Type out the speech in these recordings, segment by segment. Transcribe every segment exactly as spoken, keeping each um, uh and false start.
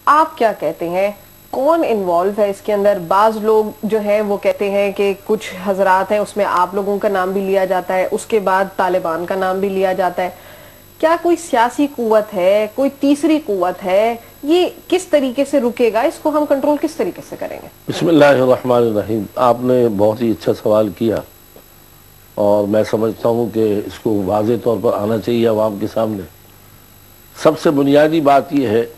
آپ کیا کہتے ہیں کون انوالو ہے اس کے اندر؟ بعض لوگ جو ہیں وہ کہتے ہیں کہ کچھ حضرات ہیں اس میں آپ لوگوں کا نام بھی لیا جاتا ہے، اس کے بعد طالبان کا نام بھی لیا جاتا ہے. کیا کوئی سیاسی قوت ہے، کوئی تیسری قوت ہے؟ یہ کس طریقے سے رکے گا؟ اس کو ہم کنٹرول کس طریقے سے کریں گے؟ بسم اللہ الرحمن الرحیم. آپ نے بہت ہی اچھا سوال کیا اور میں سمجھتا ہوں کہ اس کو واضح طور پر آنا چاہیے عوام کے سامنے. سب سے بنیادی بات یہ ہے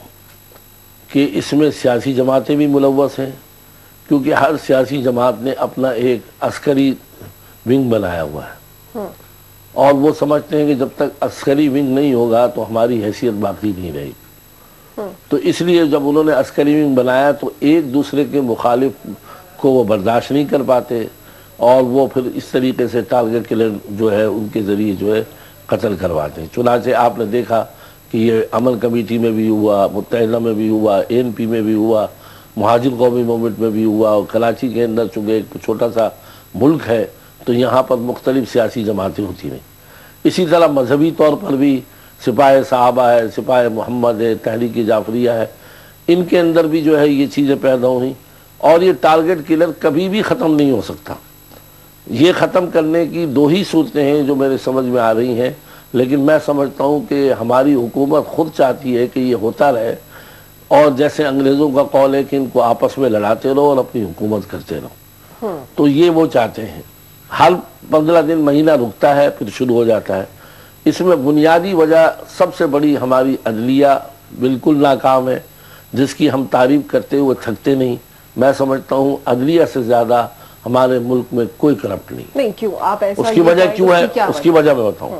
کہ اس میں سیاسی جماعتیں بھی ملوث ہیں، کیونکہ ہر سیاسی جماعت نے اپنا ایک عسکری ونگ بنایا ہوا ہے اور وہ سمجھتے ہیں کہ جب تک عسکری ونگ نہیں ہوگا تو ہماری حیثیت باقی نہیں رہے گی. تو اس لیے جب انہوں نے عسکری ونگ بنایا تو ایک دوسرے کے مخالف کو وہ برداشت نہیں کر پاتے اور وہ پھر اس طریقے سے ٹارگٹ کلر جو ہے ان کے ذریعے جو ہے قتل کرواتے ہیں. چنانچہ آپ نے دیکھا کہ یہ عمل کمیٹی میں بھی ہوا، متحدہ میں بھی ہوا، اے این پی میں بھی ہوا، مہاجر قومی موومنٹ میں بھی ہوا، اور کراچی کے اندر چونکہ ایک چھوٹا سا ملک ہے تو یہاں پر مختلف سیاسی جماعتیں ہوتی ہیں. اسی طرح مذہبی طور پر بھی سپاہ-e-صحابہ ہے، سپاہ-e-محمد ہے، تحریک جعفریہ ہے، ان کے اندر بھی جو ہے یہ چیزیں پیدا ہوئیں اور یہ ٹارگٹ کلر کبھی بھی ختم نہیں ہو سکتا. یہ ختم کرنے کی دو ہی صورتیں ہیں جو میرے سمجھ میں آ رہی ہیں، لیکن میں سمجھتا ہوں کہ ہماری حکومت خود چاہتی ہے کہ یہ ہوتا رہے اور جیسے انگریزوں کا قول ہے کہ ان کو آپس میں لڑاتے رہو اور اپنی حکومت کرتے رہو، تو یہ وہ چاہتے ہیں. ہر پندرہ دن مہینہ رکتا ہے پھر شروع ہو جاتا ہے. اس میں بنیادی وجہ سب سے بڑی ہماری عدلیہ بالکل ناکام ہے، جس کی ہم تعریف کرتے ہوئے تھکتے نہیں. میں سمجھتا ہوں عدلیہ سے زیادہ ہمارے ملک میں کوئی کرپٹ نہیں. نہیں کیوں آپ ایسا؟ اس کی وجہ کیوں ہے؟ اس کی وجہ میں بتاؤں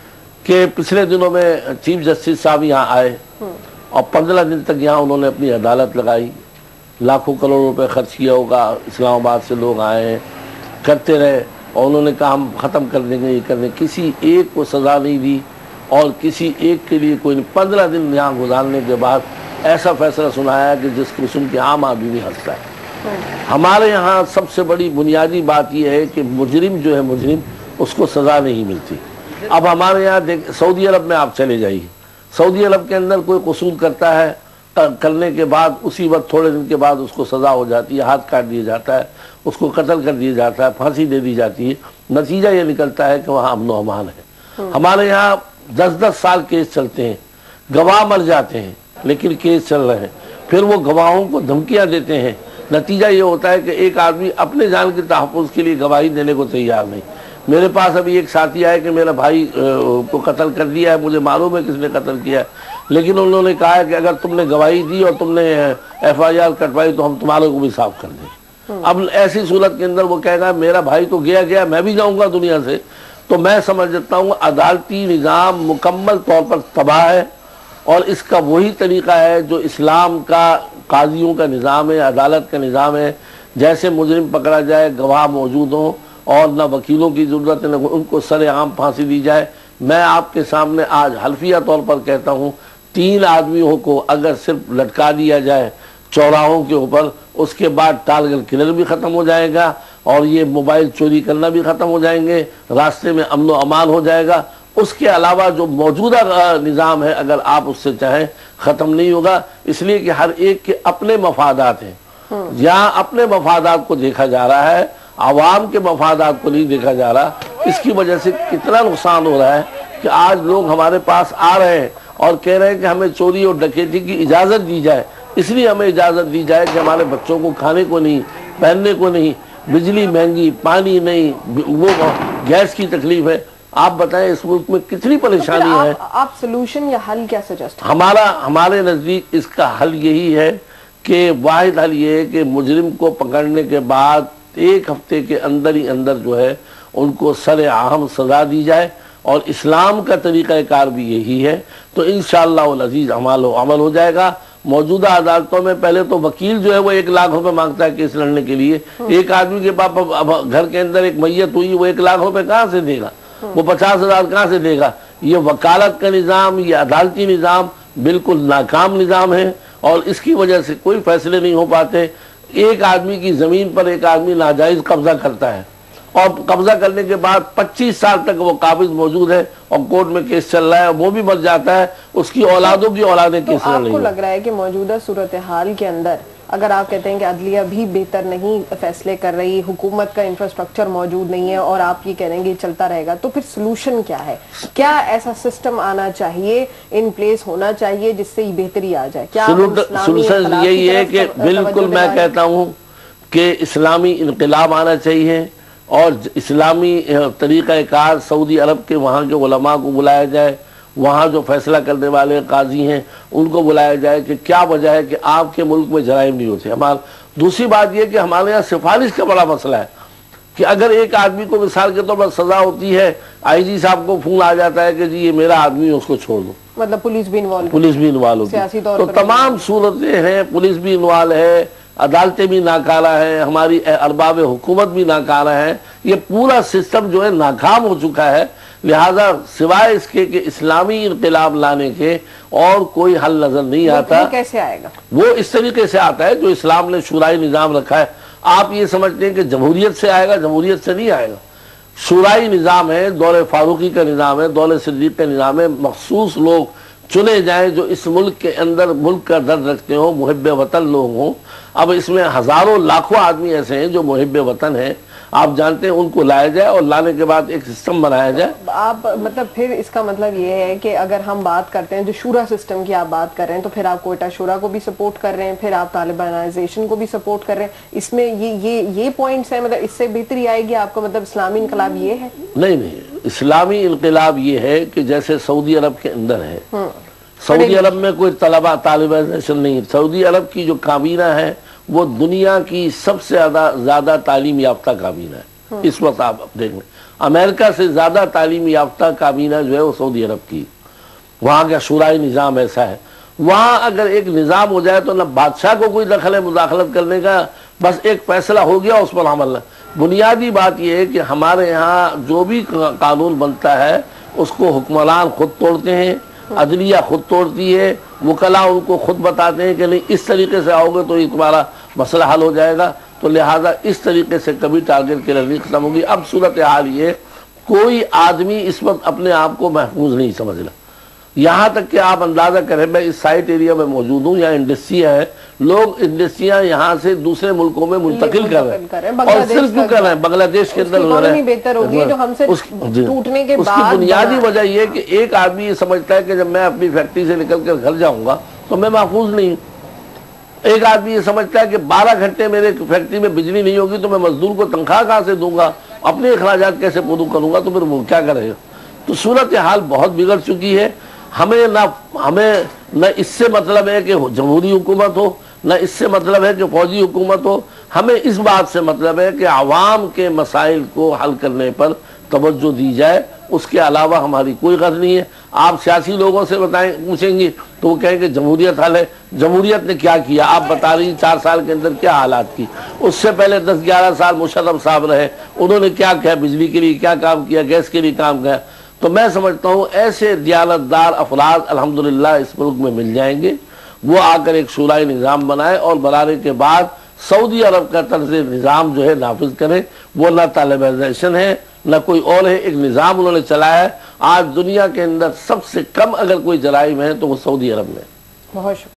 کہ پچھلے دنوں میں چیف جسٹس صاحب یہاں آئے اور پندرہ دن تک یہاں انہوں نے اپنی عدالت لگائی، لاکھوں کروڑ روپے خرچ کیا ہوگا، اسلام آباد سے لوگ آئے ہیں، کرتے رہے اور انہوں نے کہا ہم ختم کر دیں گے، یہ کر دیں گے. کسی ایک کو سزا نہیں دی اور کسی ایک کے لیے کوئی نہیں. پندرہ دن یہاں گزارنے کے بعد ایسا فیصلہ سنایا کہ جس کو سن کے عام آدمی بھی ہنستا ہے. ہمارے یہاں سب سے بڑی بنیادی بات یہ ہے کہ مجرم جو ہے مجرم اس کو سزا نہیں ملتی. اب ہمارے یہاں دیکھ سعودی عرب میں آپ چلے جائیے، سعودی عرب کے اندر کوئی قصور کرتا ہے، کرنے کے بعد اسی وقت تھوڑے دن کے بعد اس کو سزا ہو جاتی ہے، ہاتھ کاٹ دیا جاتا ہے، اس کو قتل کر دیا جاتا ہے، پھانسی دے دی جاتی ہے. نتیجہ یہ نکلتا ہے کہ وہاں امن و امان ہے. ہمارے یہاں دس دس سال کیس چلتے ہیں، گواہ مر جاتے ہیں لیکن کیس چل رہے ہیں، پھر وہ گواہوں کو دھمکیاں دیتے ہیں. نتیجہ یہ ہوتا ہے کہ ایک آدمی اپنے جان کے تحفظ کے لیے گواہی دینے کو تیار نہیں. میرے پاس ابھی ایک ساتھی آئے کہ میرا بھائی کو قتل کر دیا ہے، مجھے معلوم ہے کس نے قتل کیا ہے، لیکن انہوں نے کہا ہے کہ اگر تم نے گواہی دی اور تم نے ایف آئی آر کٹوائی تو ہم تمہارے کو بھی صاف کر دیں. اب ایسی صورت کے اندر وہ کہے گا میرا بھائی تو گیا گیا میں بھی جاؤں گا دنیا سے. تو میں سمجھتا ہوں عدالتی نظام مکمل طور پر تباہ ہے اور اس کا وہی طریقہ ہے جو اسلام کا قاضیوں کا نظام ہے، عدالت کا نظام ہے. جیسے مجرم پکڑا جائے، گواہ موجود ہوں اور نہ وکیلوں کی ضرورت ہے، نہ ان کو سر عام پھانسی دی جائے. میں آپ کے سامنے آج حلفیہ طور پر کہتا ہوں تین آدمیوں کو اگر صرف لٹکا دیا جائے چوراہوں کے اوپر، اس کے بعد ٹارگٹ کلر بھی ختم ہو جائے گا اور یہ موبائل چوری کرنا بھی ختم ہو جائیں گے، راستے میں امن و امان ہو جائے گا. اس کے علاوہ جو موجودہ نظام ہے اگر آپ اس سے چاہیں ختم نہیں ہوگا، اس لیے کہ ہر ایک کے اپنے مفادات ہیں. یہاں اپنے مفادات کو دیکھا جا رہا ہے، عوام کے مفادات کو نہیں دیکھا جا رہا. اس کی وجہ سے کتنا نقصان ہو رہا ہے کہ آج لوگ ہمارے پاس آ رہے ہیں اور کہہ رہے ہیں کہ ہمیں چوری اور ڈکیتی کی اجازت دی جائے. اس لیے ہمیں اجازت دی جائے کہ ہمارے بچوں کو کھانے کو نہیں، پہننے کو نہیں، بجلی مہنگی، پانی نہیں، وہ گیس کی تکلیف ہے. آپ بتائیں اس ملک میں کتنی پریشانی ہے. آپ سلوشن یا حل کیا سجیسٹ؟ ہمارا ہمارے نزدیک اس کا حل یہی ہے کہ واحد حل یہ ہے کہ مجرم کو پکڑنے کے بعد ایک ہفتے کے اندر ہی اندر جو ہے ان کو سر عام سزا دی جائے اور اسلام کا طریقہ کار بھی یہی ہے. تو انشاءاللہ العزیز عمل عمل ہو جائے گا. موجودہ عدالتوں میں پہلے تو وکیل جو ہے وہ ایک لاکھ روپے مانگتا ہے کیس لڑنے کے لیے. ایک آدمی کے پاس گھر کے اندر ایک میت ہوئی، وہ ایک لاکھ روپے کہاں سے دے گا؟ وہ پچاس ہزار کہاں سے دے گا؟ یہ وکالت کا نظام، یہ عدالتی نظام بالکل ناکام نظام ہے اور اس کی وجہ سے کوئی فیصلے نہیں ہو پاتے. ایک آدمی کی زمین پر ایک آدمی ناجائز قبضہ کرتا ہے اور قبضہ کرنے کے بعد پچیس سال تک وہ قابض موجود ہے اور کورٹ میں کیس چل رہا ہے، وہ بھی مر جاتا ہے، اس کی اولادوں کی اولادیں کیس لڑ رہی ہیں۔ آپ کو لگ رہا ہے کہ موجودہ صورتحال کے اندر اگر آپ کہتے ہیں کہ عدلیہ بھی بہتر نہیں فیصلے کر رہی، حکومت کا انفراسٹرکچر موجود نہیں ہے، اور آپ یہ کہہ رہے ہیں کہ چلتا رہے گا، تو پھر سلوشن کیا ہے؟ کیا ایسا سسٹم آنا چاہیے، ان پلیس ہونا چاہیے جس سے یہ بہتری آ جائے؟ کیا سلوشن یہی ہے کہ بالکل میں کہتا ہوں کہ اسلامی انقلاب آنا چاہیے، اور اسلامی طریقہ کار سعودی عرب کے وہاں کے علماء کو بلایا جائے، وہاں جو فیصلہ کرنے والے قاضی ہیں ان کو بلایا جائے کہ کیا وجہ ہے کہ آپ کے ملک میں جرائم نہیں ہوتے۔ ہمارا دوسری بات یہ کہ ہمارے یہاں سفارش کا بڑا مسئلہ ہے کہ اگر ایک آدمی کو مثال کے طور پر سزا ہوتی ہے، آئی جی صاحب کو فون آ جاتا ہے کہ جی یہ میرا آدمی ہے، اس کو چھوڑ دو، مطلب پولیس بھی انوالو پولیس بھی انوالو ہوتی، تو تمام صورتیں ہیں، پولیس بھی انوالو ہے، عدالتیں بھی ناکارہ ہیں، ہماری ارباب حکومت بھی ناکارہ ہیں، یہ پورا سسٹم جو ہے ناکام ہو چکا ہے۔ لہذا سوائے اس کے کہ اسلامی انقلاب لانے کے اور کوئی حل نظر نہیں آتا۔ وہ کیسے آئے گا؟ وہ اس طریقے سے آتا ہے جو اسلام نے شورائی نظام رکھا ہے۔ آپ یہ سمجھتے ہیں کہ جمہوریت سے آئے گا، جمہوریت سے نہیں آئے گا۔ شورائی نظام ہے، دور فاروقی کا نظام ہے، دور صدیق کا نظام ہے، مخصوص لوگ چنے جائیں جو اس ملک کے اندر ملک کا درد رکھتے ہوں، محب وطن لوگ ہوں۔ اب اس میں ہزاروں لاکھوں آدمی ایسے ہیں جو محب وطن ہیں، آپ جانتے ہیں، ان کو لایا جائے اور لانے کے بعد ایک سسٹم بنایا جائے۔ آپ مطلب پھر اس کا مطلب یہ ہے کہ اگر ہم بات کرتے ہیں جو شورا سسٹم کی آپ بات کر رہے ہیں، تو پھر آپ کوئٹہ شورا کو بھی سپورٹ کر رہے ہیں، پھر آپ طالبانائزیشن کو بھی سپورٹ کر رہے ہیں، اس میں یہ یہ یہ پوائنٹس ہیں، مطلب اس سے بہتری آئے گی آپ کو؟ مطلب اسلامی انقلاب یہ ہے؟ نہیں نہیں، اسلامی انقلاب یہ ہے کہ جیسے سعودی عرب کے اندر ہے، سعودی عرب میں کوئی طلبہ طالبانائزیشن نہیں، سعودی عرب کی جو کابینہ ہے وہ دنیا کی سب سے زیادہ زیادہ تعلیم یافتہ کابینہ ہے۔ اس وقت آپ دیکھ لیں، امریکہ سے زیادہ تعلیم یافتہ کابینہ جو ہے وہ سعودی عرب کی، وہاں کا شورائی نظام ایسا ہے۔ وہاں اگر ایک نظام ہو جائے تو نہ بادشاہ کو کوئی دخل ہے مداخلت کرنے کا، بس ایک فیصلہ ہو گیا اس پر عمل۔ بنیادی بات یہ ہے کہ ہمارے یہاں جو بھی قانون بنتا ہے اس کو حکمران خود توڑتے ہیں، عدلیہ خود توڑتی ہے، وکلاء ان کو خود بتاتے ہیں کہ نہیں اس طریقے سے آؤ گے تو یہ تمہارا مسئلہ حل ہو جائے گا، تو لہٰذا اس طریقے سے کبھی ٹارگٹ کلر نہیں ختم ہوگی۔ اب صورتحال یہ کوئی آدمی اس وقت اپنے آپ کو محفوظ نہیں سمجھ رہا، یہاں تک کہ آپ اندازہ کریں، میں اس سائٹ ایریا میں موجود ہوں، یہاں انڈسٹریاں ہیں، لوگ انڈسٹریاں یہاں سے دوسرے ملکوں میں منتقل کر رہے ہیں، اور صرف کیوں کر رہے ہیں؟ بنگلہ دیش کے اندر ہو رہے ہیں۔ بہتر ہوگی جو ہم سے ٹوٹنے کے اس کی بنیادی وجہ یہ ہے کہ ایک آدمی یہ سمجھتا ہے کہ جب میں اپنی فیکٹری سے نکل کر گھر جاؤں گا تو میں محفوظ نہیں ہوں۔ ایک آدمی یہ سمجھتا ہے کہ بارہ گھنٹے میرے فیکٹری میں بجلی نہیں ہوگی تو میں مزدور کو تنخواہ کہاں سے دوں گا، اپنے اخراجات کیسے پورا کروں گا، تو پھر وہ کیا کرے گا؟ تو صورتحال بہت بگڑ چکی ہے۔ ہمیں نہ ہمیں نہ اس سے مطلب ہے کہ جمہوری حکومت ہو، نہ اس سے مطلب ہے کہ فوجی حکومت ہو، ہمیں اس بات سے مطلب ہے کہ عوام کے مسائل کو حل کرنے پر توجہ دی جائے، اس کے علاوہ ہماری کوئی غرض نہیں ہے۔ آپ سیاسی لوگوں سے بتائیں پوچھیں گے تو وہ کہیں کہ جمہوریت حل ہے، جمہوریت نے کیا کیا؟ آپ بتا رہی چار سال کے اندر کیا حالات کی، اس سے پہلے دس گیارہ سال مشرف صاحب رہے، انہوں نے کیا کیا؟ بجلی کے لیے کیا کام کیا، گیس کے لیے کام کیا؟ تو میں سمجھتا ہوں ایسے دیانتدار افراد الحمدللہ اس ملک میں مل جائیں گے، وہ آ کر ایک شورائی نظام بنائے اور بنانے کے بعد سعودی عرب کا طرز نظام جو ہے نافذ کریں۔ وہ نہ طالبانائزیشن ہے نہ کوئی اور ہے، ایک نظام انہوں نے چلایا ہے۔ آج دنیا کے اندر سب سے کم اگر کوئی جرائم ہے تو وہ سعودی عرب میں۔ بہت شکریہ۔